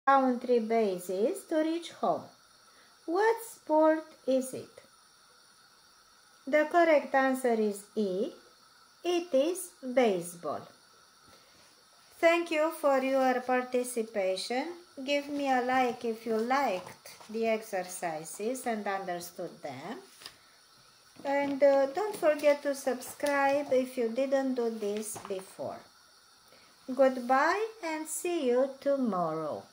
country bases to reach home. What sport is it? The correct answer is E. It is baseball. Thank you for your participation. Give me a like if you liked the exercises and understood them. And don't forget to subscribe if you didn't do this before. Goodbye and see you tomorrow.